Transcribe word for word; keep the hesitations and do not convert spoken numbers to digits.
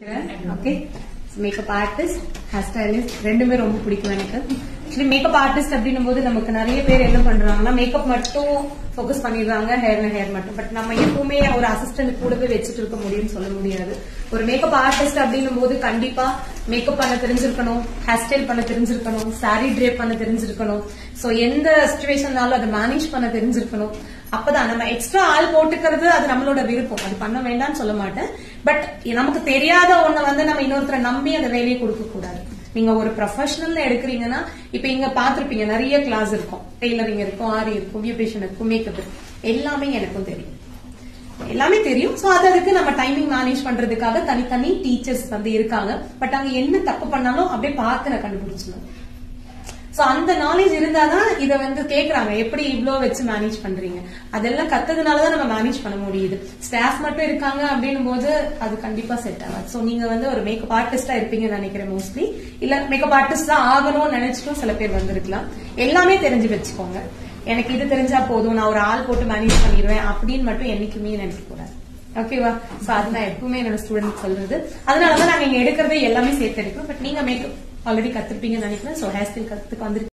Okay makeup artist hair stylist ரெண்டுமே ரொம்ப பிடிக்கும் எனக்கு. ஆக்சுவலி மேக்கப் ஆர்டிஸ்ட் அப்படின்னும் போது நமக்கு நிறைய பேர் என்ன பண்றாங்கன்னா மேக்கப் மட்டும் ஃபோக்கஸ் பண்ணிடுறாங்க, ஹேர்ல ஹேர் மட்டும். பட் நம்ம எப்பவுமே ஒரு அசிஸ்டன்ட் கூடவே வச்சுட்டு இருக்க முடியும்னு சொல்ல முடியாது. ஒரு மேக்கப் ஆர்டிஸ்ட் அப்படின்னும் போது கண்டிப்பா மேக்கப் பண்ண தெரிஞ்சிருக்கணும், ஹேர் ஸ்டைல் பண்ண தெரிஞ்சிருக்கணும், சாரி ட்ரேப் பண்ண தெரிஞ்சிருக்கணும். சோ எந்த சிச்சுவேஷன்னாலும் அதை மேனேஜ் பண்ண தெரிஞ்சிருக்கணும். அப்பதான் நம்ம எக்ஸ்ட்ரா ஆள் போட்டுக்கிறது அது நம்மளோட விருப்பம், அது பண்ண வேண்டாம்னு சொல்ல மாட்டேன். பட் நமக்கு தெரியாத ஒண்ணு வந்து நம்ம இன்னொருத்தரை நம்பி அந்த வேலையை கொடுக்க கூடாது. நீங்க ஒரு ப்ரொஃபஷனல் எடுக்கிறீங்கன்னா இப்ப இங்க பாத்திருப்பீங்க நிறைய கிளாஸ் இருக்கும், டெய்லரிங் இருக்கும், ஆரி இருக்கும், பியூட்டிஷியன் இருக்கும், மேக்கப் இருக்கும், எல்லாமே எனக்கும் தெரியும், எல்லாமே தெரியும். சோ அது அதுக்கு நம்ம டைமிங் மேனேஜ் பண்றதுக்காக தனித்தனி டீச்சர்ஸ் வந்து இருக்காங்க. பட் அங்க என்ன தப்பு பண்ணாலும் அப்படியே பார்த்து நான் கண்டுபிடிச்சிடணும். சோ அந்த நாலேஜ் இருந்தாதான் இத வந்து கேக்குறாங்க, எப்படி இவ்ளோ வச்சு மேனேஜ் பண்றீங்க, அதெல்லாம் கத்ததுனாலதான் நம்ம மேனேஜ் பண்ண முடியுது. ஸ்டாஃப் மட்டும் இருக்காங்க அப்படின்னும் போது அது கண்டிப்பா செட் ஆகாது. சோ நீங்க வந்து ஒரு மேக்கப் ஆர்டிஸ்டா இருப்பீங்கன்னு நினைக்கிறேன் மோஸ்ட்லி. இல்ல மேக்கப் ஆர்டிஸ்ட் தான் ஆகணும்னு நினைச்சிட்டும் சில பேர் வந்திருக்கலாம். எல்லாமே தெரிஞ்சு வச்சுக்கோங்க. எனக்கு இது தெரிஞ்சா போதும், நான் ஒரு ஆள் போட்டு மேனேஜ் பண்ணிடுவேன் அப்படின்னு மட்டும் என்னைக்குமே நினைக்க கூடாது. ஓகேவா? சோ அது நான் எப்பவுமே என்னோட ஸ்டூடெண்ட் சொல்றது. அதனாலதான் நாங்க இங்க எடுக்கிறதே எல்லாமே சேர்த்து எடுக்கிறோம். பட் நீங்க மேக்கப் ஆல்ரெடி கத்துருப்பீங்கன்னு நினைக்கிறேன். சோ ஹேர் ஸ்டைல் கத்துக்க வந்து